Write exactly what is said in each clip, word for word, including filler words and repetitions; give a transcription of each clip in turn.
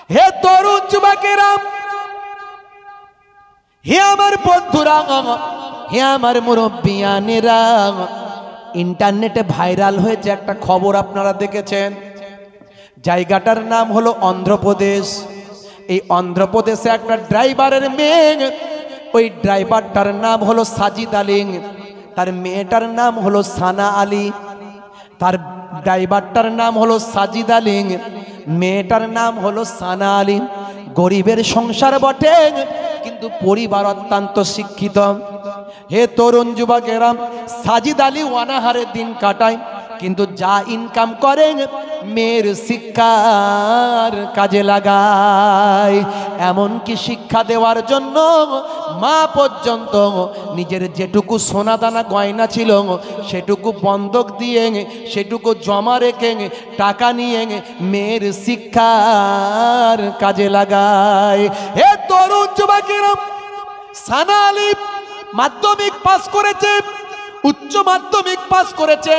হে তরুণ যুবকেরা, হে আমার বন্ধুরা, হে আমার মুরব্বিয়ানেরা, ইন্টারনেটে ভাইরাল হয়েছে একটা খবর, আপনারা দেখেছেন। জায়গাটার নাম হলো অন্ধ্রপ্রদেশ। এই অন্ধ্রপ্রদেশে একটা ড্রাইভারের মেয়ে, ওই ড্রাইভারটার নাম হলো সাজিদ আলী, তার মেয়েটার নাম হলো সানা আলী। তার ড্রাইভারটার নাম হলো সাজিদ আলী, মেয়েটার নাম হলো সানা আলী। গরিবের সংসার বটে, কিন্তু পরিবার অত্যন্ত শিক্ষিত। হে তরুণ যুবকেরা, সাজিদ আলী অনাহারে দিন কাটায়, কিন্তু যা ইনকাম করেন মেয়ের শিক্ষার কাজে লাগায়। এমনকি শিক্ষা দেওয়ার জন্য মা পর্যন্ত নিজের যেটুকু সোনা দানা গয়না ছিল সেটুকু বন্ধক দিয়ে, সেটুকু জমা রেখে টাকা নিয়ে মেয়ের শিক্ষার কাজে লাগায়। হে তরুণ যুবকেরা, সানা আলী মাধ্যমিক পাস করেছে, উচ্চ মাধ্যমিক পাস করেছে,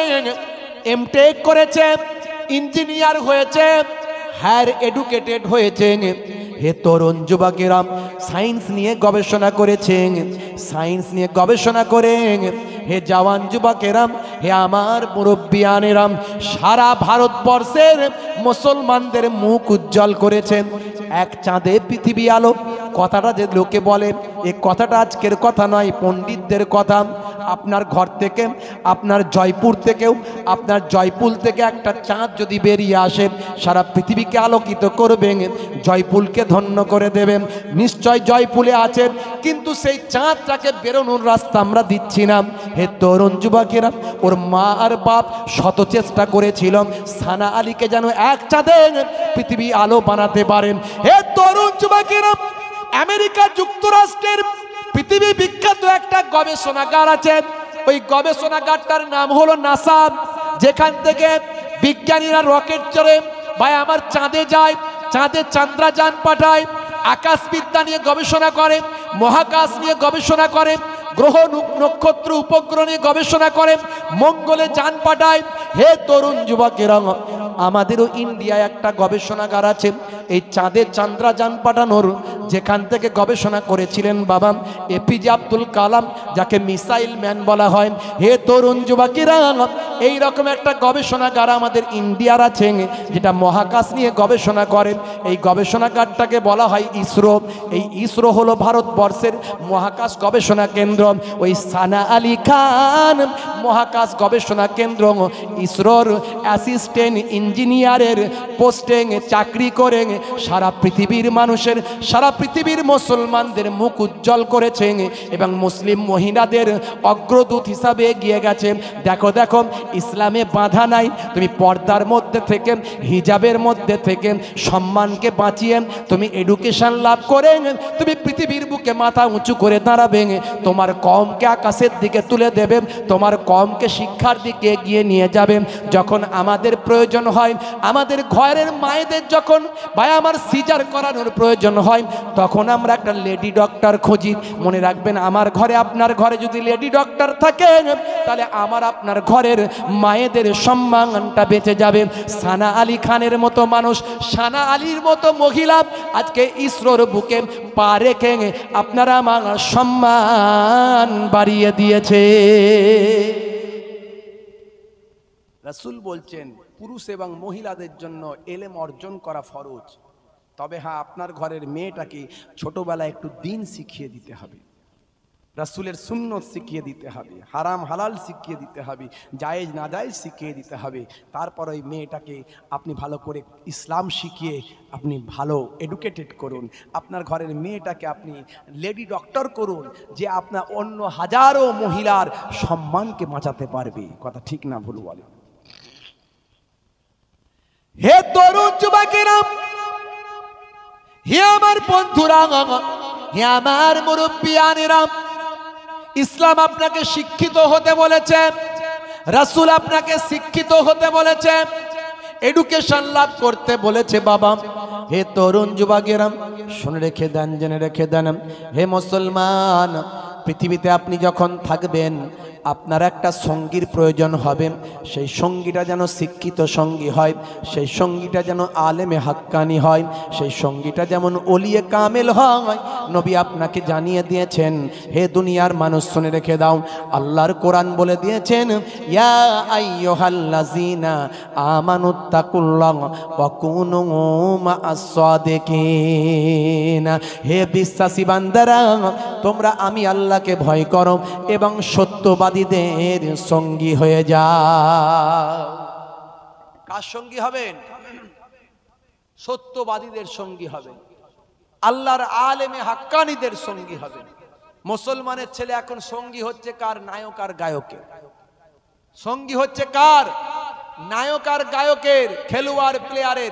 এমটেক করেছে, ইঞ্জিনিয়ার হয়েছে, হায়ার এডুকেটেড হয়েছে। হে তরুণ যুবকেরা, সায়েন্স নিয়ে গবেষণা করেছেন, সায়েন্স নিয়ে গবেষণা করেন। হে জওয়ান যুবকেরা, হে আমার মুরব্বিয়ানেরা, সারা ভারতবর্ষের মুসলমানদের মুখ উজ্জ্বল করেছেন। এক চাঁদে পৃথিবী আলো কথাটা যে লোকে বলে, এ কথাটা আজকের কথা নয়, পণ্ডিতদের কথা। আপনার ঘর থেকে, আপনার জয়পুর থেকেও, আপনার জয়পুর থেকে একটা চাঁদ যদি বেরিয়ে আসে, সারা পৃথিবীকে আলোকিত করবেন, জয়পুরকে ধন্য করে দেবেন। নিশ্চয় জয়পুরে আছেন, কিন্তু সেই চাঁদটাকে বেরোনোর রাস্তা আমরা দিচ্ছি না। হে তরুণ যুবকেরা, ওর মা আর বাপ শত চেষ্টা করেছিল সানা আলীকে যেন এক চাঁদে পৃথিবী আলো বানাতে পারেন। হে তরুণ যুবকেরা, আমেরিকা যুক্তরাষ্ট্রের পৃথিবী বিখ্যাত একটা গবেষণাগার আছে, ওই গবেষণাগারটার নাম হলো নাসা, যেখান থেকে বিজ্ঞানীরা রকেট চড়ে ভাই আমার চাঁদে যায়, চাঁদে চন্দ্রযান পাঠায়, আকাশবিদ্যা নিয়ে গবেষণা করে, মহাকাশ নিয়ে গবেষণা করে, গ্রহ নক্ষত্র উপগ্রহ নিয়ে গবেষণা করে, মঙ্গলে যান পাঠায়। হে তরুণ যুবকেরা, আমাদেরও ইন্ডিয়ায় একটা গবেষণাগার আছে, এই চাঁদে চন্দ্রযান পাঠানোর, যেখান থেকে গবেষণা করেছিলেন বাবা এপিজে আব্দুল কালাম, যাকে মিসাইল ম্যান বলা হয়। হে তরুণ যুবকেরা, এই রকম একটা গবেষণাগার আমাদের ইন্ডিয়ার আছে, যেটা মহাকাশ নিয়ে গবেষণা করেন। এই গবেষণাগারটাকে বলা হয় ইসরো। এই ইসরো হলো ভারতবর্ষের মহাকাশ গবেষণা কেন্দ্র। ওই সানা আলী খান মহাকাশ গবেষণা কেন্দ্র ইসরোর অ্যাসিস্ট্যান্ট ইঞ্জিনিয়ারের পোস্টে চাকরি করে সারা পৃথিবীর মানুষের, সারা পৃথিবীর মুসলমানদের মুখ উজ্জ্বল করেছে এবং মুসলিম মহিলাদের অগ্রদূত হিসাবে এগিয়ে গেছে। দেখো দেখো, ইসলামে বাধা নাই, তুমি পর্দার মধ্যে থেকে, হিজাবের মধ্যে থেকে সম্মানকে বাঁচিয়ে তুমি এডুকেশন লাভ করে তুমি পৃথিবীর বুকে মাথা উঁচু করে দাঁড়াবে, তোমার কমকে আকাশের দিকে তুলে দেবে, তোমার কমকে শিক্ষার দিকে এগিয়ে নিয়ে যাবে। যখন আমাদের প্রয়োজন হয়, আমাদের ঘরের মায়েদের যখন ভাই আমার সিজার করানোর প্রয়োজন হয়, তখন আমরা একটা লেডি ডক্টর খুঁজি। মনে রাখবেন, আমার ঘরে, আপনার ঘরে যদি লেডি ডক্টর থাকে, তাহলে আমার আপনার ঘরের মায়েদের সম্মানটা বেঁচে যাবে। সানা আলী খানের মতো মানুষ, সানা আলীর মতো মহিলা আজকে ইসরোর বুকে পা রেখে আপনারা আমার সম্মান বাড়িয়ে দিয়েছে। রাসূল বলছেন, পুরুষ এবং মহিলাদের জন্য এলেম অর্জন করা ফরজ। তবে হ্যাঁ, আপনার ঘরের মেয়েটাকে ছোটবেলায় একটু দিন শিখিয়ে দিতে হবে, রাসূলের সুন্নত শিখিয়ে দিতে হবে, হারাম হালাল শিখিয়ে দিতে হবে, জায়েজ না জায়েজ শিখিয়ে দিতে হবে। তারপর ওই মেয়েটাকে আপনি ভালো করে ইসলাম শিখিয়ে আপনি ভালো এডুকেটেড করুন। আপনার ঘরের মেয়েটাকে আপনি লেডি ডক্টর করুন, যে আপনার অন্য হাজারো মহিলার সম্মানকে বাঁচাতে পারবে। কথা ঠিক না ভুল বলে? হে তরুণ যুবকেরা, হে আমার বন্ধুরা, হে আমার মুরব্বিয়ানেরা, ইসলাম আপনাকে শিক্ষিত হতে বলেছে, রাসূল আপনাকে শিক্ষিত হতে বলেছে, এডুকেশন লাভ করতে বলেছে বাবা। হে তরুণ যুবকেরা, শুনে রেখে দেন, জেনে রেখে দেন, হে মুসলমান, পৃথিবীতে আপনি যখন থাকবেন, আপনার একটা সঙ্গীর প্রয়োজন হবে, সেই সঙ্গীটা যেন শিক্ষিত সঙ্গী হয়, সেই সঙ্গীটা যেন আলেমে হাক্কানি হয়, সেই সঙ্গীটা যেমন ওলিয়ে কামেল হয়। নবী আপনাকে জানিয়ে দিয়েছেন, হে দুনিয়ার মানুষ শুনে রেখে দাও, আল্লাহর কোরআন বলে দিয়েছেন, ইয়া আইয়ুহাল্লাযীনা আমানুত্তাকুল্লাহ ওয়া কুনু মা'আস সাদিকিন। হে বিশ্বাসী বান্দারা, তোমরা আমি আল্লাহকে ভয় করো এবং সত্যবাদীদের সঙ্গী হয়ে যাও। কার সঙ্গী হবেন? সত্যবাদীদের সঙ্গী হবেন, আল্লাহর আলেমে হাক্কানিদের সঙ্গী হবেন। মুসলমানের ছেলে এখন সঙ্গী হচ্ছে কার? নায়ক আর গায়কের সঙ্গী হচ্ছে কার? নায়ক আর গায়কের, খেলোয়াড় প্লেয়ারের।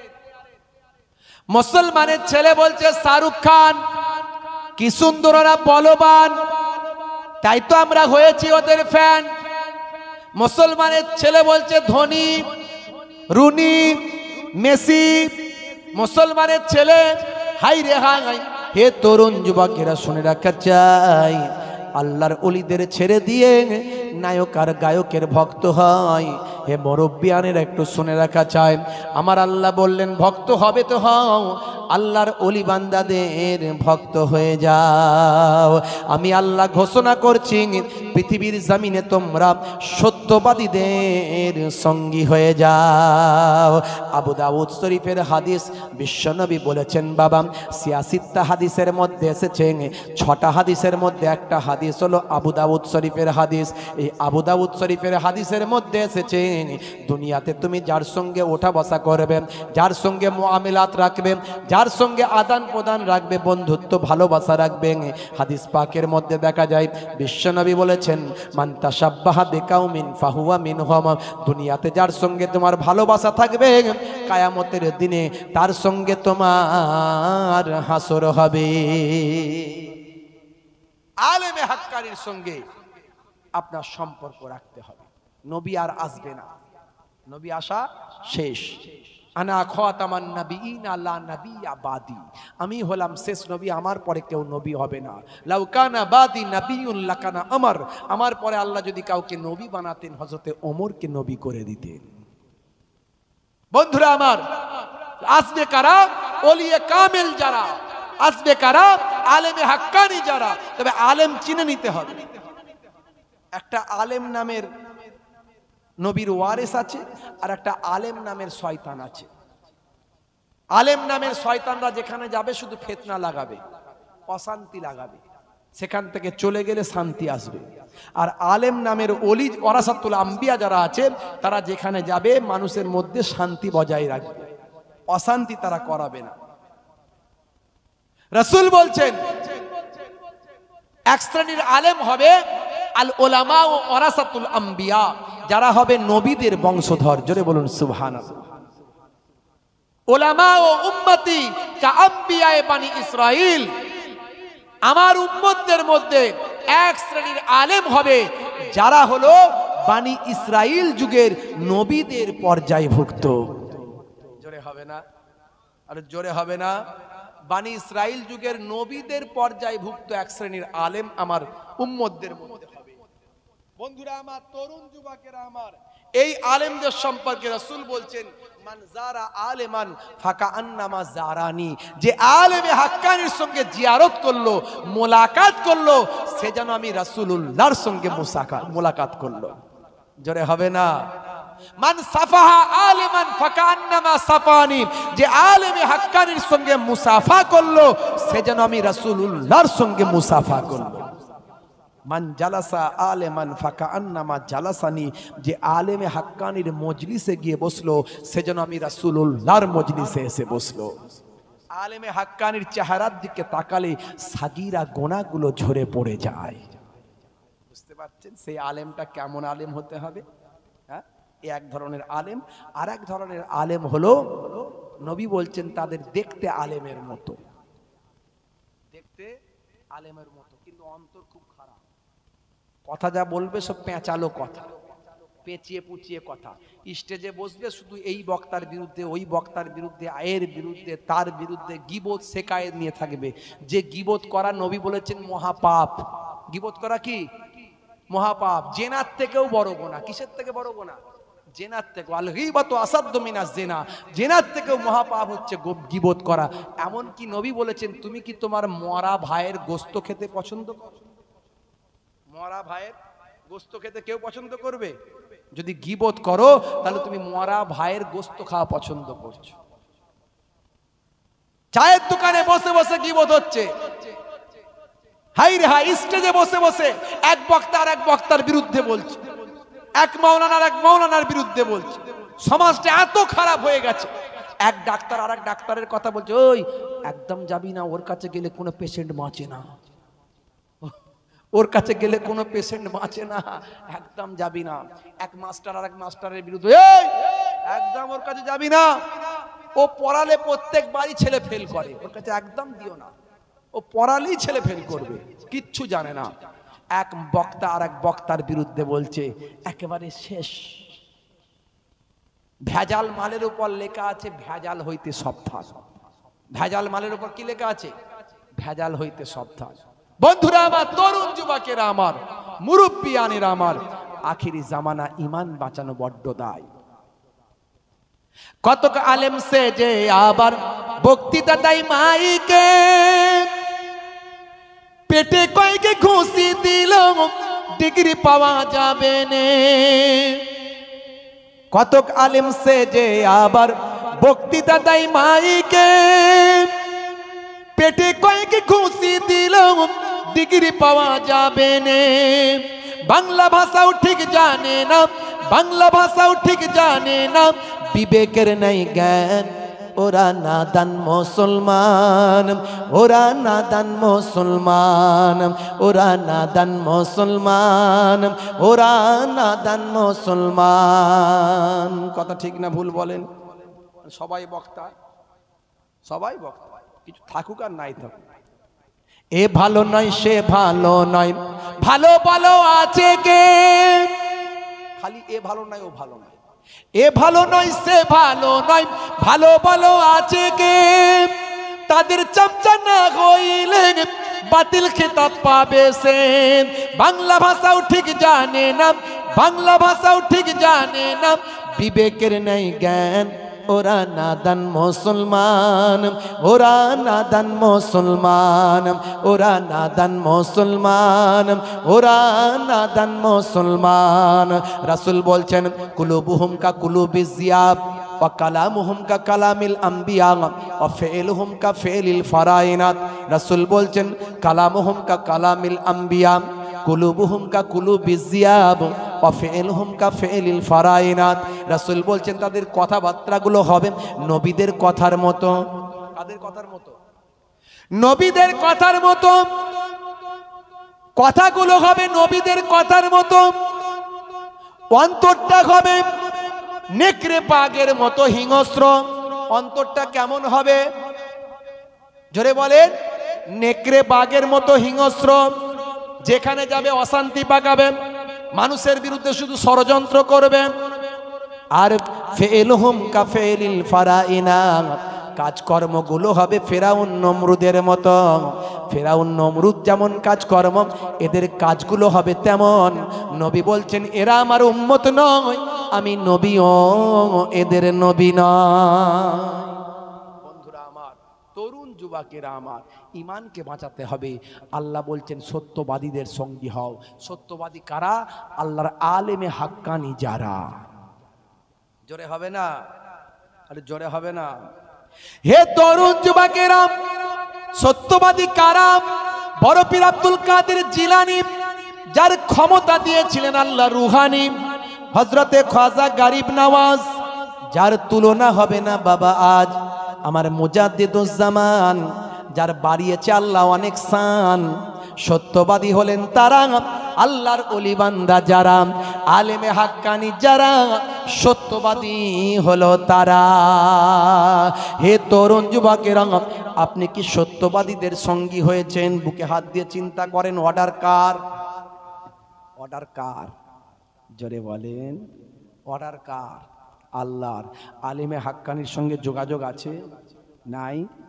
মুসলমানের ছেলে বলছে শাহরুখ খান কি সুন্দর, ওরা বলবান, তাই তো আমরা হয়েছি ওদের ফ্যান। মুসলমানের ছেলে বলছে ধোনি, রুনি, মেসি। মুসলমানের ছেলে হাই রে হাই। হে তরুণ যুবকেরা শুনে রাখা চাই, আল্লাহর ওলিদের ছেড়ে দিয়ে নায়ক আর গায়কের ভক্ত হয়। হে মুরব্বিয়ানের একটু শুনে রাখা চাই, আমার আল্লাহ বললেন ভক্ত হবে তো হও, আল্লাহর ওলি বান্দাদের ভক্ত হয়ে যাও। আমি আল্লাহ ঘোষণা করছি, পৃথিবীর জমিনে তোমরা সত্যবাদীদের সঙ্গী হয়ে যাও। আবু দাউদ শরীফের হাদিস, বিশ্বনবী বলেছেন বাবা, ছিয়াশিটা হাদিসের মধ্যে এসেছে, ছটা হাদিসের মধ্যে একটা হাদিস হলো আবু দাউদ শরীফের হাদিস। এই আবু দাউদ শরীফের হাদিসের মধ্যে এসেছে, দুনিয়াতে তুমি যার সঙ্গে ওঠা বসা করবে, যার সঙ্গে মুআমিলাত রাখবে, যার সঙ্গে আদান প্রদান রাখবে, বন্ধুত্ব ভালোবাসা রাখবে, হাদিস পাকের মধ্যে দেখা যায় বিশ্বনবী বলেছেন, মান তাশাব্বাহা বিকাউমিন ফাহুয়া মিনহুম। দুনিয়াতে যার সঙ্গে তোমার ভালোবাসা থাকবে, কিয়ামতের দিনে তার সঙ্গে তোমার হাসর হবে। আলেমে হাক্কানির সঙ্গে আপনার সম্পর্ক রাখতে হবে। নবী আর আসবে না, নবী আসা শেষ। আনা খাতামান নাবিয়িন লা নাবিয়্যা বাদি, আমি হলাম শেষ নবী, আমার পরে কেউ নবী হবে না। লাউ কানা বাদি নাবিয়্যুন লাকানা ওমর, আমার পরে আল্লাহ যদি কাউকে নবী বানাতেন, হযরতে ওমরকে নবী করে দিতেন। বন্ধুরা আমার, আসবে কারা? ওলিয়ে কামেল যারা, আসবে কারা? আলেমে হাক্কানি যারা। তবে আলেম চিনে নিতে হবে। একটা আলেম নামের নবীর ওয়ারিস আছে, আর একটা আলেম নামের শয়তান আছে। আলেম নামের শয়তানরা যেখানে যাবে শুধু ফিতনা লাগাবে, অশান্তি লাগাবে, সেখান থেকে চলে গেলে শান্তি আসবে। আর আলেম নামের ওলি ওয়ারাসাতুল আম্বিয়া যারা আছে, তারা যেখানে যাবে মানুষের মধ্যে শান্তি বজায় রাখবে, অশান্তি তারা করাবে না। রাসূল বলছেন, এক শ্রেণীর আলেম হবে আল উলামা ও ওয়ারাসাতুল আম্বিয়া, যারা হবে নবীদের বংশধর। জোরে বলুন সুবহানাল্লাহ। উলামা ও উম্মতি কা আম্বিয়ায়ে বানি ইসরাইল, আমার উম্মতদের মধ্যে এক শ্রেণীর আলেম হবে যারা হলো বানি ইসরাইল যুগের নবীদের পর্যায়ভুক্ত। জোরে হবে না? আর জোরে হবে না? বানি ইসরাইল যুগের নবীদের পর্যায়ভুক্ত এক শ্রেণীর আলেম আমার উম্মতদের মধ্যে হবে। বন্ধুরা আমার, তরুণ যুবকেরা আমার, এই আলেমদের সম্পর্কে রাসূল বলছেন, মান যারা আলেমান ফাকাআন্নামা যারানি, যে আলেমে হাক্কানির সঙ্গে জিয়ারত করলো, মোলাকাত করলো, সে যেন আমি রাসূলুল্লাহর সঙ্গে মোলাকাত করলো। জোরে হবে না? মান সাফাহা আলেমান ফাকাআন্নামা সাফানি, যে আলেমে হাক্কানির সঙ্গে মুসাফা করলো, সে যেন আমি রাসূলুল্লাহর সঙ্গে মুসাফা করলো। মান জালাসা আলেমান ফাকাআন্নামা জালাসানি, যে আলেমে হাক্কানির মজলিসে গিয়ে বসলো, সেজন্য আমি রাসূলুল্লাহর মজলিসে এসে বসলো। আলেমে হাক্কানির চেহারার দিকে তাকালে সাগীরা গোনাগুলো ঝরে পড়ে যায়। বুঝতে পারছেন সেই আলেমটা কেমন আলেম হতে হবে? হ্যাঁ, এক ধরনের আলেম। আর এক ধরনের আলেম হলো, নবী বলছেন তাদের দেখতে আলেমের মতো, দেখতে আলেমের মতো, কিন্তু অন্তর খুব খারাপ। কথা যা বলবে সব পেঁচালো কথা, পেঁচিয়ে পুচিয়ে কথা। স্টেজে বসবে শুধু এই বক্তার বিরুদ্ধে, ওই বক্তার বিরুদ্ধে, আয়ের বিরুদ্ধে, তার বিরুদ্ধে গীবত শেখায়েত নিয়ে থাকবে। যে গীবত করা নবী বলেছেন মহাপাপ। গীবত করা কি? মহাপাপ, জেনার থেকেও বড় গোনা। কিসের থেকে বড় গোনা? জেনার থেকে। আল গীবাতু আসাদ্দু মিনাজ জিনা, জেনার থেকেও মহাপাপ হচ্ছে গীবত করা। এমন কি নবী বলেছেন, তুমি কি তোমার মরা ভাইয়ের গোশত খেতে পছন্দ করো? মরা ভাইয়ের গোশত খেতে কেউ পছন্দ করবে? যদি গীবত করো তাহলে তুমি মরা ভাইয়ের গোশত খাওয়া পছন্দ করছো। চায়ের দোকানে বসে বসে গীবত হচ্ছে, হাই রে হাই, স্টেজে বসে বসে এক বক্তা আর এক বক্তার বিরুদ্ধে বলছে, এক মাওলানার এক মাওলানার বিরুদ্ধে বলছে। সমাজটা এত খারাপ হয়ে গেছে, এক ডাক্তার আর এক ডাক্তারের কথা বলছে, ওই একদম যাবি না, ওর কাছে গেলে কোনো পেশেন্ট বাঁচে না, ওর কাছে গেলে কোনো পেশেন্ট বাঁচে না, একদম যাবি না। এক মাস্টার আর এক মাস্টারের বিরুদ্ধে, এই একদম ওর কাছে যাবি না, ও পড়ালে প্রত্যেক বাড়ি ছেলে ফেল করে, ওর কাছে একদম দিও না, ও পড়ালেই ছেলে ফেল করবে, কিচ্ছু জানে না। এক বক্তা আর এক বক্তার বিরুদ্ধে বলছে, একেবারে শেষ। ভেজাল মালের উপর লেখা আছে ভেজাল হইতে সাবধান। ভেজাল মালের উপর কি লেখা আছে? ভেজাল হইতে সাবধান। বন্ধুরা আমার, তরুণ যুবকেরা আমার, মুরব্বিয়ানেরা আমার, আখিরি জামানা ইমান বাঁচানো বড্ড দায়। কতক আলেম সে যে আবার বক্তৃতা তাই মাইকে, পেটে কয়েকে ঘুষি দিল ডিগ্রি পাওয়া যাবে নে। কতক আলেম সে যে আবার বক্তৃতা তাই মাইকে, পেটে কয়েকে ঘুষি দিল ডিগ্রি পাওয়া যাবে নে। বাংলা ভাষাও ঠিক জানে না, বাংলা ভাষাও ঠিক জানে না, বিবেকের নাই জ্ঞান, ওরা নাদান মুসলমান, ওরা নাদান মুসলমান, ওরা নাদান মুসলমান, ওরা নাদান মুসলমান। কথা ঠিক না ভুল বলেন? সবাই বক্তা, সবাই বক্তা, কিছু থাকুক আর নাই থাকুক। এ ভালো নয় সে ভালো নয়, ভালো ভালো আছে কে? খালি এ ভালো নয় ও ভালো নয়, এ ভালো নয় সে ভালো নয়, ভালো ভালো আছে কে? তাদের চামচা না হইলে বাতিল খেতাব পাবে সে। বাংলা ভাষাও ঠিক জানে না, বাংলা ভাষাও ঠিক জানে না, বিবেকের নেই জ্ঞান, ওরা নাদান মুসলমান, ওরা নাদান মুসলমান, ওরা নাদান মুসলমান, ওরা নাদান মুসলমান। রাসূল বলছেন, কুলুবুহুম কা কুলুবিজ জিয়াব ওয়া কালামুহুম কা কালামিল আম্বিয়া ওয়া ফি'লুহুম কা ফি'লিল ফারাইনাত। রাসূল বলছেন, কালামুহুম কা কালামিল আম্বিয়া, কুলুবুহুম কা কুলুবিজ জিয়াব ওয়া ফি'লুহুম কা ফি'লিল ফারাইনাত। রাসূল বলছেন, তাদের কথাবার্তাগুলো হবে নবীদের কথার মতো। কাদের কথার মতো? নবীদের কথার মতো। কথাগুলো হবে নবীদের কথার মতো, অন্তরটা হবে নেকড়ে বাঘের মতো হিংস্র। অন্তরটা কেমন হবে? জোরে বলেন। নেকড়ে বাঘের মতো হিংস্র, যেখানে যাবে অশান্তি পাকাবে, মানুষের বিরুদ্ধে শুধু ষড়যন্ত্র করবে। আর ফি'লুহুম কা ফি'লিল ফারাইনাত, কাজকর্মগুলো হবে ফেরাউন নমরুদের মতো। ফেরাউন নমরুদ যেমন কাজকর্ম, এদের কাজগুলো হবে তেমন। নবী বলছেন, এরা আমার উম্মত নয়, আমি নবীও এদের নবী নয়। বন্ধুরা আমার, তরুণ যুবকেরা আমার, ইমানকে বাঁচাতে হবে। আল্লাহ বলছেন, সত্যবাদীদের সঙ্গী হও। সত্যবাদী কারা? আল্লাহর আলেমে হাক্কানি যারা। জোরে হবে না? আরে জোরে হবে না? হে তরুণ যুবকেরা, সত্যবাদী কারা? বড় পীর আব্দুল কাদের জিলানী, যার ক্ষমতা দিয়েছিলেন আল্লাহ রুহানি। হযরতে খাজা গরিব নওয়াজ, যার তুলনা হবে না বাবা আজ। আমার মুজাদ্দিদুজ্জামান, যার বাড়িয়েছে আল্লাহ অনেক শান। সত্যবাদী হলেন তারা, আল্লাহর ওলি বান্দা যারা, আলেমে হাক্কানি যারা, সত্যবাদী হলো তারা। হে তরুণ যুবকেরা, আপনি কি সত্যবাদীদের সঙ্গী হয়েছেন? বুকে হাত দিয়ে চিন্তা করেন, অর্ডার কার? অর্ডার কার? জোরে বলেন, অর্ডার কার? আল্লাহর। আলেমে হাক্কানির সঙ্গে যোগাযোগ আছে? নাই?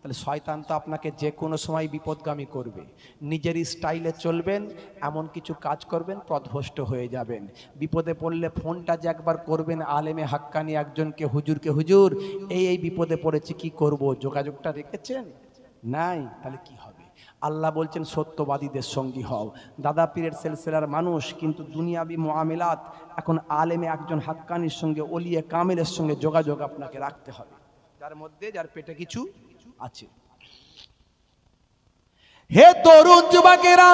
তাহলে শয়তান তো আপনাকে যে কোনো সময় বিপদগামী করবে। নিজের স্টাইলে চলবেন, এমন কিছু কাজ করবেন পথভ্রষ্ট হয়ে যাবেন। বিপদে পড়লে ফোনটা যে একবার করবেন আলেমে হাক্কানি একজনকে, হুজুরকে, হুজুর এই এই বিপদে পড়েছি কি করব, যোগাযোগটা রেখেছেন? নাই, তাহলে কি হবে? আল্লাহ বলছেন সত্যবাদীদের সঙ্গী হও। দাদা পীরের সিলসিলার মানুষ, কিন্তু দুনিয়াবি মুআমিলাত এখন আলেমে একজন হাক্কানির সঙ্গে, ওলিয়ে কামেলের সঙ্গে যোগাযোগ আপনাকে রাখতে হবে, যার মধ্যে যার পেটে কিছু আছে। হে তরুণ যুবকেরা,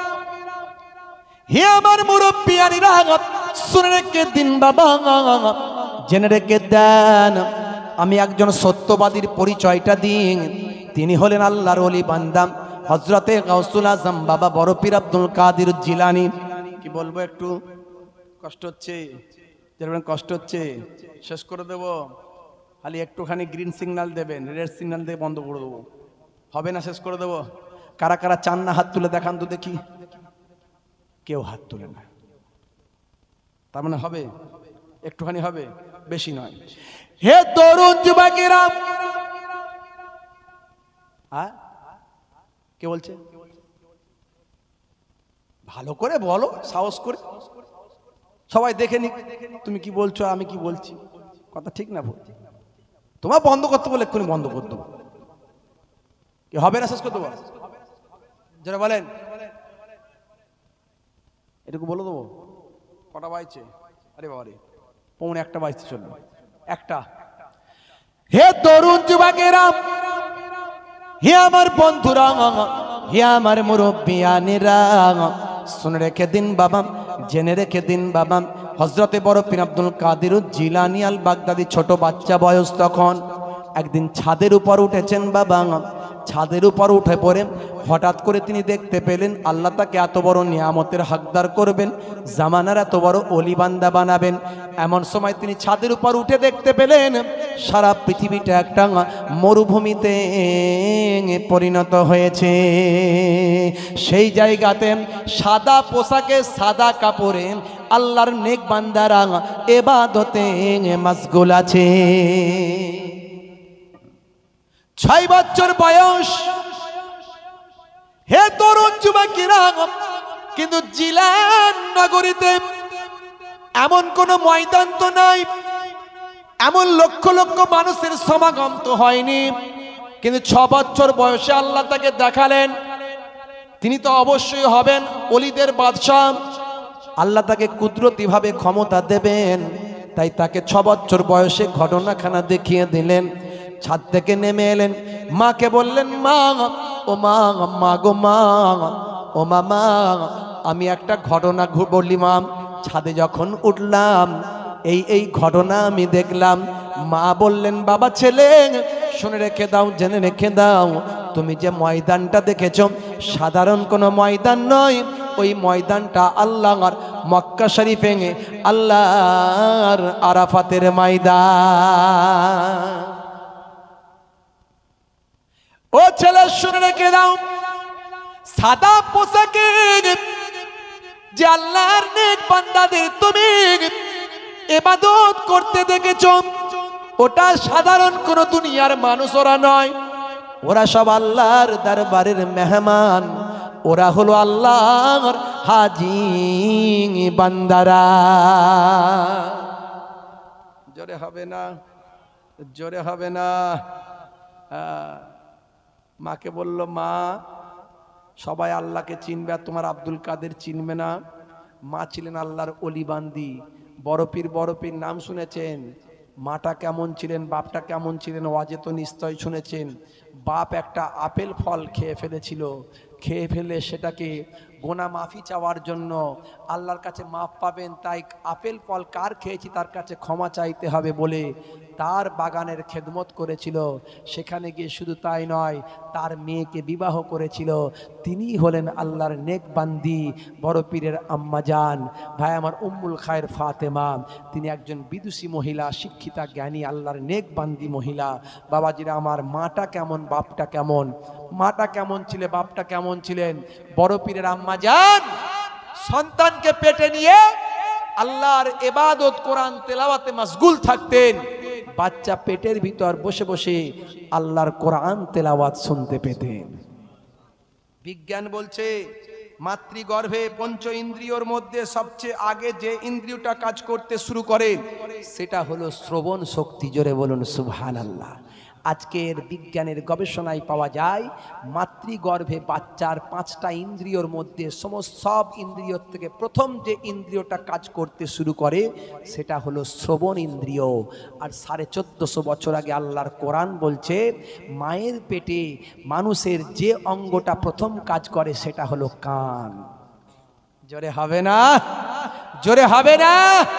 হে আমার মুরব্বিয়ানিরা, শুনে রেখে দিন বাবা, জেনে রেখে দেন, আমি একজন সত্যবাদীর পরিচয়টা দিন। তিনি হলেন আল্লাহর ওলি বান্দা হযরতে গাউসুল আজম বাবা বড় পীর আব্দুল কাদের জিলানী। কি বলবো, একটু কষ্ট হচ্ছে? যেরকম কষ্ট হচ্ছে শেষ করে দেব, খালি একটুখানি গ্রিন সিগন্যাল দেবেন, রেড সিগন্যাল দিয়ে বন্ধ করে দেবো। হবে না? শেষ করে দেবো। কারা কারা চান না হাত তুলে দেখান তো দেখি। কেউ হাত তুলে না, তার মানে হবে, একটুখানি হবে, বেশি নয়। হে তরুণ যুবকেরা, হ্যাঁ কে বলছে? ভালো করে বলো, সাহস করে, সবাই দেখে নি তুমি কি বলছো আমি কি বলছি, কথা ঠিক না ভুল? তোমার বন্ধ করতে বলে এক্ষুনি বন্ধ করতে কি হবে না? শেষ করতে বল, যারা বলেন এটুকু বলে দেবো। কটা বাজছে? আরে বাবা রে, পৌনে একটা বাজতে চলবে, একটা। হে তরুণ যুবকেরা, হে আমার বন্ধুরা, হে আমার মুরব্বিয়ানেরা, শুনে রেখে দিন বাবা, জেনে রেখে দিন বাবা, হযরতে বড় পীর আব্দুল কাদের জিলানী আল বাগদাদি ছোট বাচ্চা বয়স তখন একদিন ছাদের উপর উঠেছেন বাবা। ছাদের উপর উঠে পড়ে হঠাৎ করে তিনি দেখতে পেলেন আল্লাহ তাকে এত বড় নিয়ামতের হকদার করবেন, জামানার এত বড় অলি বান্দা বানাবেন। এমন সময় তিনি ছাদের উপর উঠে দেখতে পেলেন সারা পৃথিবীটা একটা মরুভূমিতে পরিণত হয়েছে। সেই জায়গাতে সাদা পোশাকে, সাদা কাপড়ে আল্লাহর নেক বান্দারা ইবাদতে মশগুল আছে। ছয় বছর বয়স। হে তরুণ যুবকেরা, কিন্তু জিলান নগরীতে এমন কোন ময়দান তো নাই, এমন লক্ষ লক্ষ মানুষের সমাগম তো হয়নি, কিন্তু ছ বছর বয়সে আল্লাহ তাকে দেখালেন তিনি তো অবশ্যই হবেন ওলিদের বাদশাহ। আল্লাহ তাকে কুদরতি ভাবে ক্ষমতা দেবেন, তাই তাকে ছ বছর বয়সে ঘটনাখানা দেখিয়ে দিলেন। ছাদ থেকে নেমে এলেন, মাকে বললেন, মা ও মা, মা গো মা, ও মামা আমি একটা ঘটনা বলি মা। ছাদে যখন উঠলাম এই এই ঘটনা আমি দেখলাম। মা বললেন, বাবা ছেলে শুনে রেখে দাও, জেনে রেখে দাও, তুমি যে ময়দানটা দেখেছো সাধারণ কোনো ময়দান নয়, ওই ময়দানটা আল্লাহর মক্কা শরীফে আল্লাহর আরাফাতের ময়দান। ও ছেলে শুনে রেখে দাও, সাদা পোশাকে যে আল্লাহর নেক বান্দাদের তুমি ইবাদত করতে দেখেছো, ওটা সাধারণ কোন দুনিয়ার মানুষ ওরা নয়, ওরা সব আল্লাহর দরবারের মেহমান, ওরা হলো আল্লাহর হাজী বান্দারা। জোরে হবে না? জোরে হবে না? মাকে বলল, মা সবাই আল্লাহকে চিনবে আর তোমার আব্দুল কাদের চিনবে না। মা ছিলেন আল্লাহর অলি বান্দি, বড় পীর। বড় পীর নাম শুনেছেন, মাটা কেমন ছিলেন, বাপটা কেমন ছিলেন ওয়াজে তো নিশ্চয় শুনেছেন। বাপ একটা আপেল ফল খেয়ে ফেলেছিল, খেয়ে ফেলে সেটাকে গোনা মাফি চাওয়ার জন্য আল্লাহর কাছে মাফ পাবেন, তাই আপেল ফল কার খেয়েছি তার কাছে ক্ষমা চাইতে হবে বলে তার বাগানের খেদমত করেছিল। সেখানে গিয়ে শুধু তাই নয়, তার মেয়েকে বিবাহ করেছিল। তিনি হলেন আল্লাহর নেক বান্দি বড় পীরের আম্মা জান, ভাই আমার উম্মুল খায়ের ফাতেমা। তিনি একজন বিদুষী মহিলা, শিক্ষিতা, জ্ঞানী, আল্লাহর নেক বান্দি মহিলা। বাবাজিরা আমার, মাটা কেমন বাপটা কেমন, মাটা কেমন ছিলেন বাপটা কেমন ছিলেন। বড় পীরের আম্মা জান সন্তানকে পেটে নিয়ে আল্লাহর ইবাদত কোরআন তেলাওয়াতে মশগুল থাকতেন। বাচ্চা পেটের ভিতর বসে বসে আল্লাহর কোরআন তেলাওয়াত শুনতে পেতেন। বিজ্ঞান বলছে মাতৃগর্ভে পঞ্চ ইন্দ্রিয়র মধ্যে সবচেয়ে আগে যে ইন্দ্রিয়টা কাজ করতে শুরু করে সেটা হলো শ্রবণ শক্তি। জোরে বলুন সুবহানাল্লাহ। আজকের বিজ্ঞানের গবেষণায় পাওয়া যায় মাতৃগর্ভে বাচ্চার পাঁচটা ইন্দ্রিয়র মধ্যে সমস্ত সব ইন্দ্রিয়র থেকে প্রথম যে ইন্দ্রিয়টা কাজ করতে শুরু করে সেটা হলো শ্রবণ ইন্দ্রিয়। আর সাড়ে চোদ্দশো বছর আগে আল্লাহর কোরআন বলছে মায়ের পেটে মানুষের যে অঙ্গটা প্রথম কাজ করে সেটা হলো কান। জোরে হবে না? জোরে হবে না?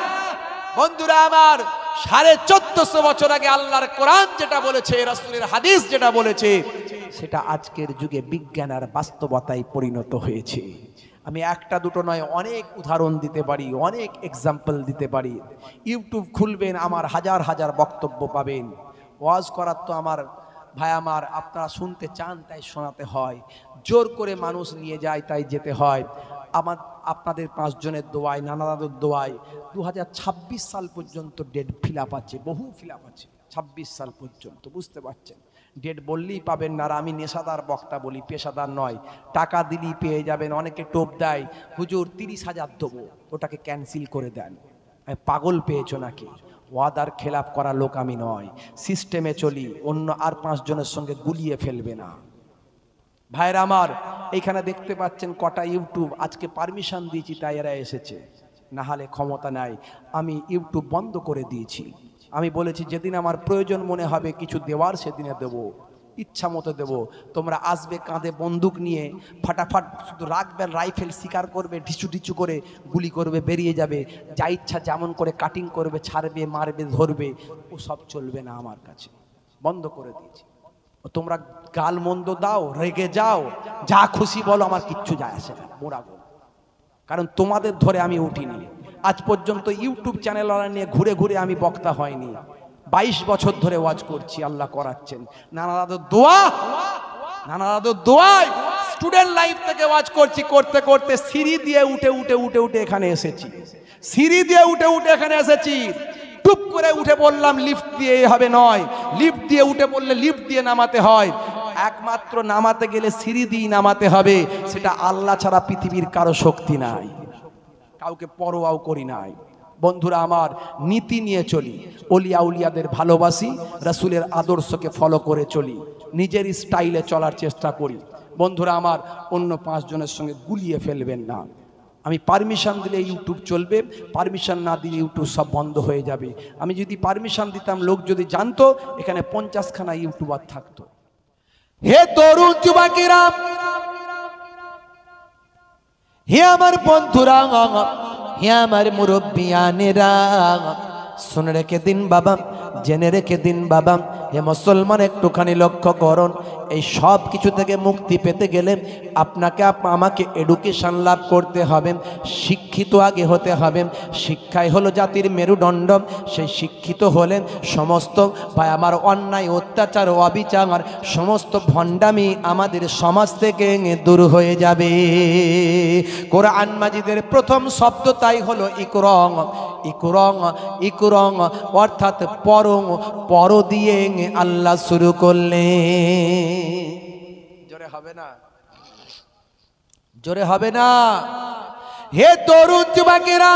বন্ধুরা আমার, সাড়ে চোদ্দশো বছর আগে আল্লাহর কোরআন যেটা বলেছে, রাসূলের হাদিস যেটা বলেছে, সেটা আজকের যুগে বিজ্ঞান আর বাস্তবতায় পরিণত হয়েছে। আমি একটা দুটো নয় অনেক উদাহরণ দিতে পারি, অনেক এক্সাম্পল দিতে পারি। ইউটিউব খুলবেন, আমার হাজার হাজার বক্তব্য পাবেন। ওয়াজ করার তো আমার ভাই আমার আপনারা শুনতে চান তাই শোনাতে হয়, জোর করে মানুষ নিয়ে যায় তাই যেতে হয়। আমার আপনাদের পাঁচজনের দোয়ায়, নানা দাদুর দোয়ায় দু হাজার ছাব্বিশ সাল পর্যন্ত ডেট ফিল আপ আছে, বহু ফিল আপ আছে ছাব্বিশ সাল পর্যন্ত। বুঝতে পারছেন? ডেট বললেই পাবেন না। আর আমি নেশাদার বক্তা বলি, পেশাদার নয়। টাকা দিলেই পেয়ে যাবেন। অনেকে টোপ দেয়, হুজুর তিরিশ হাজার দেবো, ওটাকে ক্যান্সেল করে দেন। পাগল পেয়েছো নাকি? ওয়াদার খেলাপ করা লোক আমি নয়, সিস্টেমে চলি, অন্য আর পাঁচজনের সঙ্গে গুলিয়ে ফেলবে না। ভাইরা আমার, এইখানে দেখতে পাচ্ছেন কটা ইউটিউব, আজকে পারমিশন দিয়েছি তাই এরা এসেছে, না হলে ক্ষমতা নাই। আমি ইউটিউব বন্ধ করে দিয়েছি। আমি বলেছি যেদিন আমার প্রয়োজন মনে হবে কিছু দেওয়ার সেদিনে দেব, ইচ্ছা মতো দেব। তোমরা আসবে কাঁধে বন্দুক নিয়ে, ফাটাফাট শুধু রাখবেন রাইফেল, শিকার করবে, ঢিচু ঢিচু করে গুলি করবে, বেরিয়ে যাবে, যা ইচ্ছা যেমন করে কাটিং করবে, ছাড়বে, মারবে, ধরবে, ও সব চলবে না আমার কাছে। বন্ধ করে দিয়েছি। তোমরা গাল মন্দ দাও, রেগে যাও, যা খুশি বলো, আমার কিচ্ছু যায় আসে না, মোরা গো। কারণ তোমাদের ধরে আমি উঠিনি। আজ পর্যন্ত ইউটিউব চ্যানেল নিয়ে ঘুরে ঘুরে আমি বক্তা হয়নি। বাইশ বছর ধরে ওয়াজ করছি, আল্লাহ করাচ্ছেন। নানা দাদুর দোয়া, নানা দাদুর দোয়ায় স্টুডেন্ট লাইফ থেকে ওয়াজ করছি, করতে করতে সিঁড়ি দিয়ে উঠে উঠে উঠে উঠে এখানে এসেছি। সিঁড়ি দিয়ে উঠে উঠে এখানে এসেছি। টুপ করে উঠে বললাম লিফট দিয়ে হবে নয়, লিফট দিয়ে উঠে বললে লিফট দিয়ে নামাতে হয়। একমাত্র নামাতে গেলে সিঁড়ি দিয়ে নামাতে হবে, সেটা আল্লাহ ছাড়া পৃথিবীর কারো শক্তি নাই, কাউকে পরোয়াও করি নাই। বন্ধুরা আমার, নীতি নিয়ে চলি, ওলিয়া উলিয়াদের ভালোবাসি, রাসূলের আদর্শকে ফলো করে চলি, নিজের স্টাইলে চলার চেষ্টা করি। বন্ধুরা আমার, অন্য পাঁচজনের সঙ্গে গুলিয়ে ফেলবেন না। আমি পারমিশন দিলে ইউটিউব চলবে, পারমিশন না দিলে ইউটিউব সব বন্ধ হয়ে যাবে। আমি যদি পারমিশন দিতাম, লোক যদি জানতো, এখানে পঞ্চাশখানা ইউটিউবার থাকতো। হে তরুণ যুবকেরা, হে আমার বন্ধুরা, হে আমার মুরব্বিয়ানেরা, শুনে রেখে দিন বাবা, জেনে রেখে দিন বাবা। হে মুসলমান, একটুখানি লক্ষ্য করুন। এই সব কিছু থেকে মুক্তি পেতে গেলে আপনাকে আমাকে এডুকেশন লাভ করতে হবে, শিক্ষিত আগে হতে হবে। শিক্ষাই হলো জাতির মেরুদণ্ড। সেই শিক্ষিত হলেন সমস্ত ভাই আমার অন্যায়, অত্যাচার, অবিচার, সমস্ত ভণ্ডামি আমাদের সমাজ থেকে দূর হয়ে যাবে। কোরআন মাজিদের প্রথম শব্দ তাই হলো ইকরং। ইকরং ইকরং অর্থাৎ পরং, পর দিয়ে আল্লাহ শুরু করলেন। জোরে হবে না? জোরে হবে না? হে তরুণ যুবকেরা,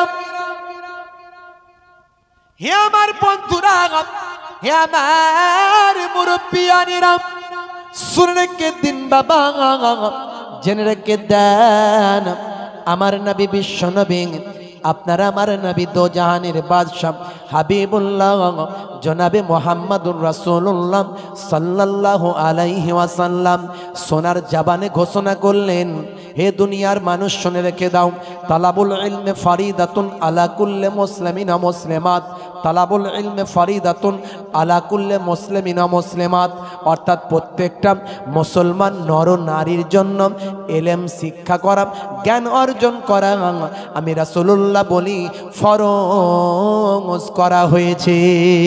হে আমার বন্ধুরা, হে আমার মুরব্বিয়ানেরা, শুনে রেখে দিন বাবা, জেনে রেখে দেন। আমার নবী, বিশ্ব নবী, আপনারা আমার নবী, দো জাহানের বাদশাহ হাবিবুল্লাহ জনাবে মুহাম্মাদুর রাসূলুল্লাহ সাল্লাল্লাহু আলাইহি ওয়াসাল্লাম সোনার জবানে ঘোষণা করলেন, হে দুনিয়ার মানুষ শুনে রেখে দাও, তালাবুল ইলমে ফারিদাতুন আলা কুল্লি মুসলিমিনা মুসলিমাত। তালাবুল ইলমে ফারিদাতুন আলা কুল্লি মুসলিমিনা মুসলিমাত, অর্থাৎ প্রত্যেকটা মুসলমান নর নারীর জন্য ইলম শিক্ষা করা, জ্ঞান অর্জন করা আমি রাসূলুল্লাহ বলি ফরজ করা হয়েছে।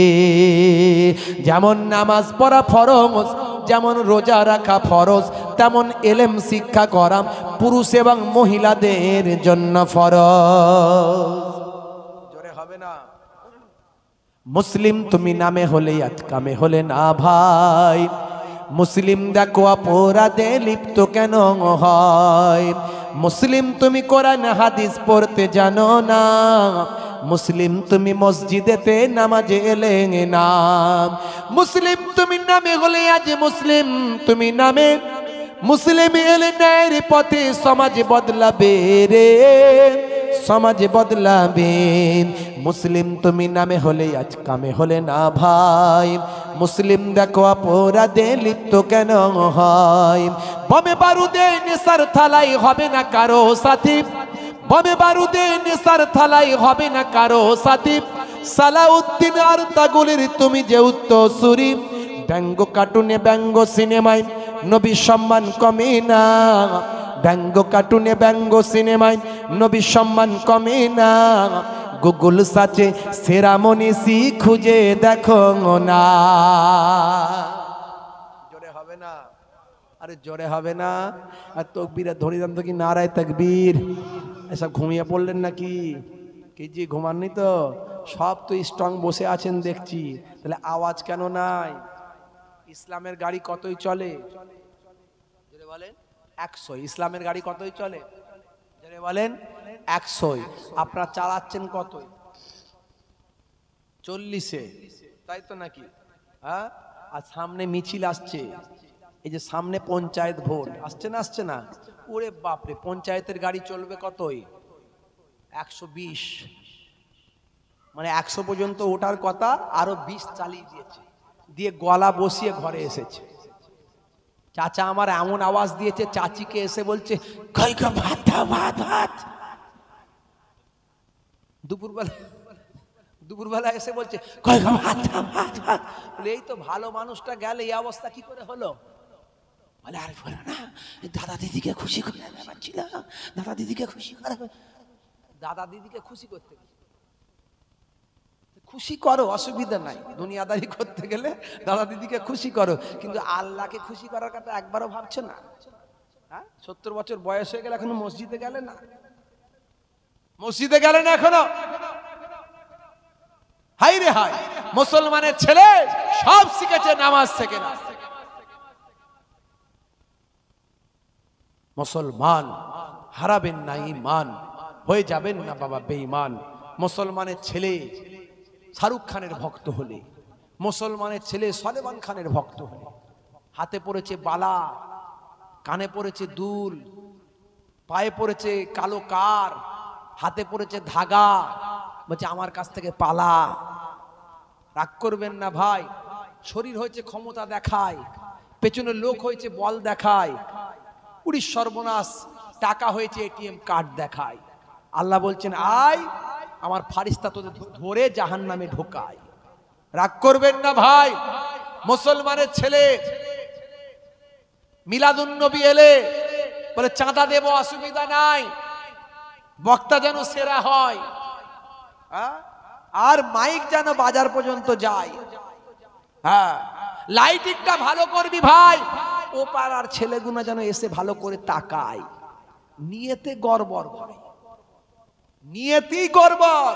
যেমন নামাজ পড়া ফরজ, যেমন রোজা রাখা ফরজ, তেমন ইলম শিক্ষা করা পুরুষ এবং মহিলাদের জন্য ফরজ। জোরে হবে না? মুসলিম তুমি নামে হলে আজ কামে হলে না ভাই, মুসলিম দেখো অপরাধে লিপ্ত কেন হয়। মুসলিম তুমি কোরআন হাদিস পড়তে জানো না, মুসলিম তুমি মসজিদেতে নামাজে এলে না। মুসলিম তুমি নামে হলে আজ মুসলিম তুমি নামে, মুসলিম এলে ন্যায়ের পথে সমাজ বদলাবে রে, সমাজ বদলাবে। মুসলিম তুমি নামে হলে আজ কামে হলে না ভাই, মুসলিম দেখো অপরাধে লিপ্ত কেন হয়। বমে বারুদে নেশার থালাই হবে না কারো সাথী, বমে বারুদে নেশার থালাই হবে না কারো সাথী। সালাউদ্দিন আর তাগুলির তুমি যে উত্তরসূরি, ব্যঙ্গ কার্টুনে ব্যঙ্গ সিনেমায় নবী সম্মান কমে না, ব্যঙ্গ কার্টুনে ব্যঙ্গ সিনেমায় নবী সম্মান কমে না। গুগল সার্চে সেরা মনীষী খুঁজে দেখো না। জোরে হবে না, আরে জোরে হবে না। আর তকবীরে ধরি দাম তো কি নারায় তাকবীর। এসব ঘুমিয়ে পড়লেন নাকি? কি জি ঘুমাননি তো? সব তো স্ট্রং বসে আছেন দেখছি, তাহলে আওয়াজ কেন নাই? ইসলামের গাড়ি কতই চলে জোরে বলেন? একশো। ইসলামের গাড়ি কতই চলে জোরে বলেন? একশোই। আপনারা চালাচ্ছেন কতই? চল্লিশে, তাই তো নাকি? হ্যাঁ। আর সামনে মিছিল আসছে, এই যে সামনে পঞ্চায়েত ভোট আসছে না, আসছে না? ওরে বাপরে, পঞ্চায়েতের গাড়ি চলবে কতই? একশো বিশ। মানে একশো পর্যন্ত ওঠার কথা, আরো বিশ চালিয়ে দিয়েছে, দিয়ে গলা বসিয়ে ঘরে এসেছে। চাচা আমার এমন আওয়াজ দিয়েছে, চাচিকে এসে বলছে কই গো ভাত দাও, ভাত ভাত। দুপুরবেলা দুপুরবেলা এসে বলছে কই গো ভাত দাও, ভাত ভাত। এই তো ভালো মানুষটা গেলে এই অবস্থা কি করে হলো? বলে আরে বলো না, দাদা দিদিকে খুশি করে পাচ্ছিলাম, দাদা দিদিকে খুশি করে। দাদা দিদিকে খুশি করতে খুশি করো, অসুবিধা নাই, দুনিয়াদারি করতে গেলে দাদা দিদিকে খুশি করো, কিন্তু আল্লাহকে খুশি করার কথা একবারও ভাবছো না? হ্যাঁ, সত্তর বছর বয়স হয়ে গেলে এখনো মসজিদে গেলে না, মসজিদে গেলে না এখনো? হাই রে হাই, মুসলমানের ছেলে সব শিখেছে নামাজ থেকে না। মুসলমান হারাবেন না ঈমান, হয়ে যাবেন না বাবা বেঈমান। মুসলমানের ছেলে শাহরুখ খানের ভক্ত হলে, মুসলমানের ছেলে সলেমান খানের ভক্ত হলে, হাতে পড়েছে বালা, কানে পড়েছে দুল, পায়ে পড়েছে কালো কার, হাতে পড়েছে ধাগা, বলছে আমার কাছ থেকে পালা। রাগ করবেন না ভাই, শরীর হয়েছে ক্ষমতা দেখায়, পেছনে লোক হয়েছে বল দেখায়, পুরীর সর্বনাশ টাকা হয়েছে এটিএম কার্ড দেখায়। আল্লাহ বলছেন আয় আমার ফারিস্তা তোদের ধরে জাহান্নামে ঢোকায়। রাগ করবেন না ভাই, মুসলমানের ছেলে মিলাদুন নবী এলে বলে চাঁদা দেব, অসুবিধা নাই, বক্তা যেন সেরা হয়, আর মাইক যেন বাজার পর্যন্ত যায়। হ্যাঁ, লাইটিংটা ভালো করবি ভাই, ও পাড়ার ছেলেগুলো যেন এসে ভালো করে তাকায়। নিয়েতে গড়বড় ভাই, নিয়তি গড়বড়।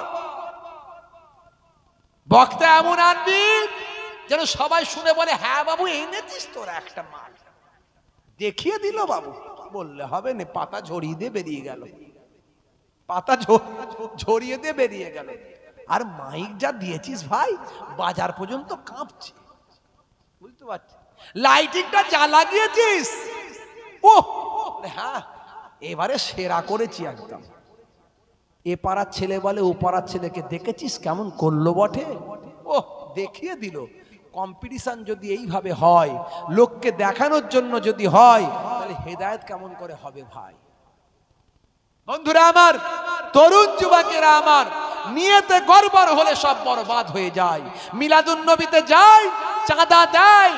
বক্তা এমন আনবি যেন সবাই শুনে বলে হ্যাঁ বাবু এনেছিস তোরা একটা মাল, দেখিয়ে দিল বাবু, বললে হবে না, পাতা ঝরিয়ে দিয়ে বেরিয়ে গেল, পাতা ঝরিয়ে দিয়ে বেরিয়ে গেল। আর মাইক যা দিয়েছিস ভাই, বাজার পর্যন্ত কাঁপছে, বুঝতে পারছিস? লাইটিংটা যা লাগিয়েছিস, ও হ্যাঁ এবারে সেরা করেছি একদম। এ পাড়ার ছেলে বলে ও পাড়ার ছেলেকে দেখেছিস কেমন করলো বটে, ও দেখিয়ে দিল। কম্পিটিশন যদি এইভাবে হয়, লোককে দেখানোর জন্য যদি হয়, তাহলে হেদায়েত কেমন করে হবে ভাই? বন্ধুরা আমার, তরুণ যুবকেরা আমার, নিয়তে গড়বড় হলে সব বরবাদ হয়ে যায়। মিলাদুন নবীতে যায়, চাঁদা দেয়,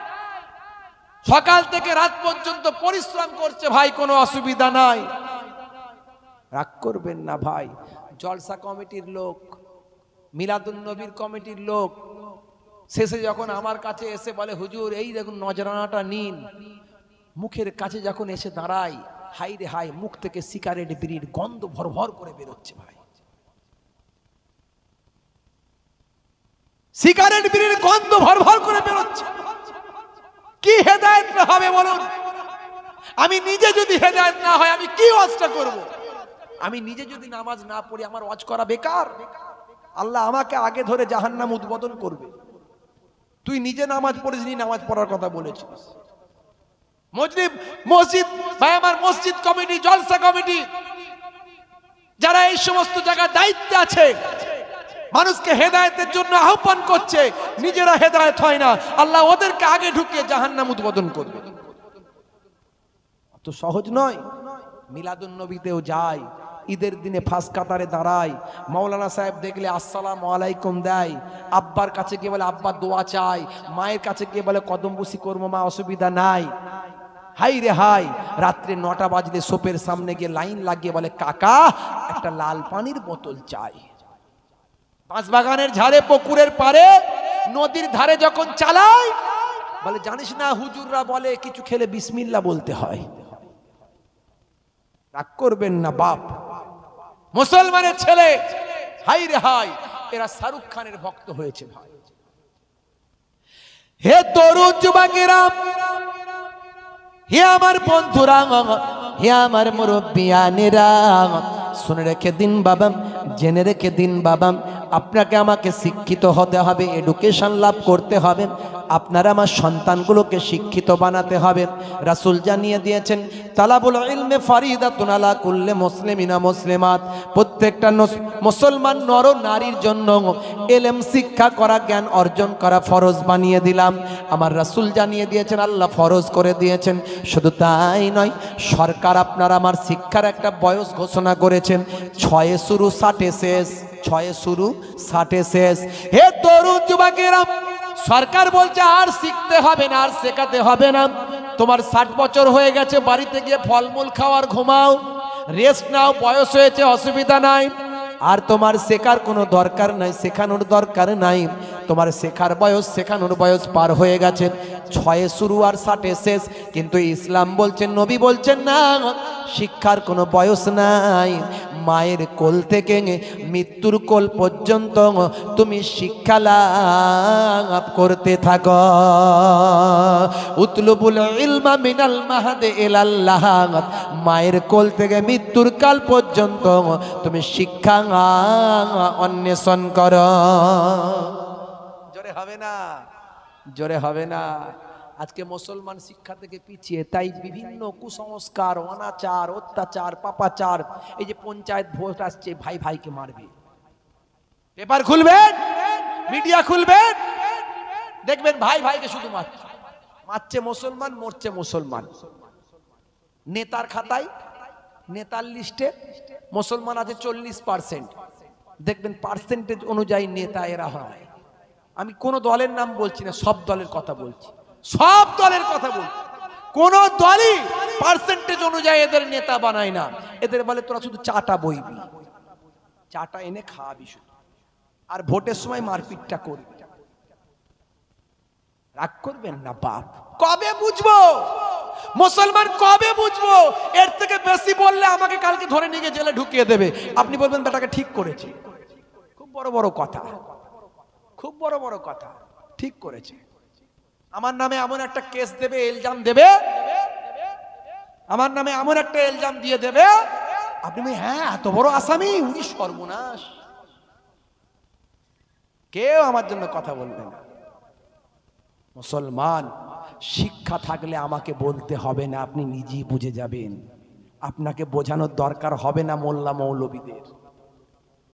সকাল থেকে রাত পর্যন্ত পরিশ্রম করছে ভাই, কোনো অসুবিধা নাই। রাগ করবেন না ভাই, জলসা কমিটির লোক, মিলাদুন নবীর কমিটির লোক শেষে যখন আমার কাছে এসে বলে হুজুর এই দেখুন নজরানাটা নিন, মুখের কাছে যখন এসে দাঁড়াই, হাই রে হাই, মুখ থেকে সিগারেট বিড়ির গন্ধ ভর ভর করে বেরোচ্ছে ভাই। সিগারেট বিড়ির গন্ধ ভর ভর করে বেরোচ্ছে। কি হেদায়েত না হবে বলুন? আমি নিজে যদি হেদায়েত না হয় আমি কি ওয়াজটা করব? আমি নিজে যদি নামাজ না পড়ি আমার ওয়াজ করা বেকার। আল্লাহ আমাকে আগে ধরে জাহান্নাম উদ্বোধন করবে। তুই নিজে নামাজ পড়িসনি, নামাজ পড়ার কথা বলেছিস। মসজিদ মসজিদ ভাই আমার, মসজিদ কমিটি, জলসা কমিটি, যারা এই সমস্ত জায়গায় দায়িত্বে আছে, মানুষকে হেদায়েতের জন্য আহ্বান করছে, নিজেরা হেদায়েত হয় না, আল্লাহ ওদেরকে আগে ঢুকিয়ে জাহান্নাম উদ্বোধন করবে। তো সহজ নয়। মিলাদুন নবীতেও যায়, ঈদের দিনে ফাঁস কাতারে দাঁড়ায়, মাওলানা সাহেব দেখলে আসসালামু আলাইকুম দেয়, আব্বার কাছে গিয়ে বলে আব্বা দোয়া চাই, মায়ের কাছে গিয়ে বলে কদম বুসি করবো মা, অসুবিধা নাই। হাই রে হাই, রাত্রে নটা বাজলে সোপের সামনে গিয়ে লাইন লাগিয়ে বলে কাকা একটা লাল পানির বোতল চাই। বাঁশবাগানের ঝাড়ে, পুকুরের পারে, নদীর ধারে যখন চালায় বলে জানিস না হুজুররা বলে কিছু খেলে বিসমিল্লাহ বলতে হয়। রাগ করবেন না বাপ, মুসলমানের ছেলে, হাই রে হাই, এরা শাহরুখ খানের ভক্ত হয়েছে ভাই। হে তরুণ যুবকেরা, হে আমার বন্ধুরা, হে আমার মুরব্বিয়ানেরা, শুনে রেখে দিন বাবা, জেনে রেখে দিন বাবা, আপনাকে আমাকে শিক্ষিত হতে হবে, এডুকেশন লাভ করতে হবে, আপনারা আমার সন্তানগুলোকে শিক্ষিত বানাতে হবে। রাসূল জানিয়ে দিয়েছেন তালাবুল ইলমে ফারিদাতুন আলা কুল্লি মুসলিমিনা মুসলিমাত, প্রত্যেকটা মুসলমান নর নারীর জন্য ইলম শিক্ষা করা, জ্ঞান অর্জন করা ফরজ বানিয়ে দিলাম। আমার রাসূল জানিয়ে দিয়েছেন, আল্লাহ ফরজ করে দিয়েছেন। শুধু তাই নয়, সরকার আপনার আমার শিক্ষার একটা বয়স ঘোষণা করেছেন, ছয়ে শুরু ষাটে শেষ, ছয়ে শুরু ষাটে শেষ। হে তরুণ যুবকেরা, সরকার বলছে আর শিখতে হবে না, আর শেখাতে হবে না, তোমার ষাট বছর হয়ে গেছে, বাড়িতে গিয়ে ফলমূল খাওয়ার, ঘুমাও, রেস্ট নাও, বয়স হয়েছে, অসুবিধা নাই, আর তোমার শেখার কোনো দরকার নাই, শেখানোর দরকার নাই, তোমার শেখার বয়স, শেখানোর বয়স পার হয়ে গেছে, ছয়ে শুরু আর ষাটে শেষ। কিন্তু ইসলাম বলছেন, নবী বলছেন না, শিক্ষার কোনো বয়স নাই। মায়ের কোল থেকে মৃত্যুর কোল পর্যন্ত তুমি শিক্ষা লাভ করতে থাকো। উতলুবুল ইলমা মিনাল মাহদি ইলাল লাহাদ, মায়ের কোল থেকে মৃত্যুর কাল পর্যন্ত তুমি শিক্ষা অন্বেষণ করো। জোরে হবে না, জোরে হবে না। আজকে মুসলমান শিক্ষা থেকে পিছিয়ে, তাই বিভিন্ন কুসংস্কার, অনাচার, অত্যাচার, পাপাচার। এই যে পঞ্চায়েত ভোট আসছে, ভাই ভাইকে মারবে, পেপার খুলবেন, মিডিয়া খুলবেন, দেখবেন ভাই ভাইকে শুধু মারছে, মারছে মুসলমান, মরছে মুসলমান। নেতার খাতায়, নেতার লিস্টে মুসলমান আছে চল্লিশ পার্সেন্ট, দেখবেন পার্সেন্টেজ অনুযায়ী নেতা এরা হয়। আমি কোন দলের নাম বলছি না, সব দলের কথা বলছি, সব দলের কথা বলছি। কোন দলই পার্সেন্টেজ অনুযায়ী এদের নেতা বানায় না। এদের বলে তোরা শুধু চাটা বইবি, চাটা এনে খাওয়াবি শুধু, আর ভোটের সময় মারপিটটা করবি। রাগ করবেন না বাপ, কবে বুঝবো মুসলমান, কবে বুঝবো? এর থেকে বেশি বললে আমাকে কালকে ধরে নিয়ে জেলে ঢুকিয়ে দেবে। আপনি বলবেন বেটাকে ঠিক করেছে, খুব বড় বড় কথা, খুব বড় বড় কথা, ঠিক করেছে। আমার নামে এমন একটা কেস দেবে, ইলজাম দেবে, আমার নামে এমন একটা ইলজাম দিয়ে দেবে, আপনি বলবেন হ্যাঁ এত বড় আসামি, উনি সর্বনাশ। কেউ আমার জন্য কথা বলবে না। মুসলমান, শিক্ষা থাকলে আমাকে বলতে হবে না, আপনি নিজেই বুঝে যাবেন। আপনাকে বোঝানোর দরকার হবে না মোল্লা মৌলবীদের।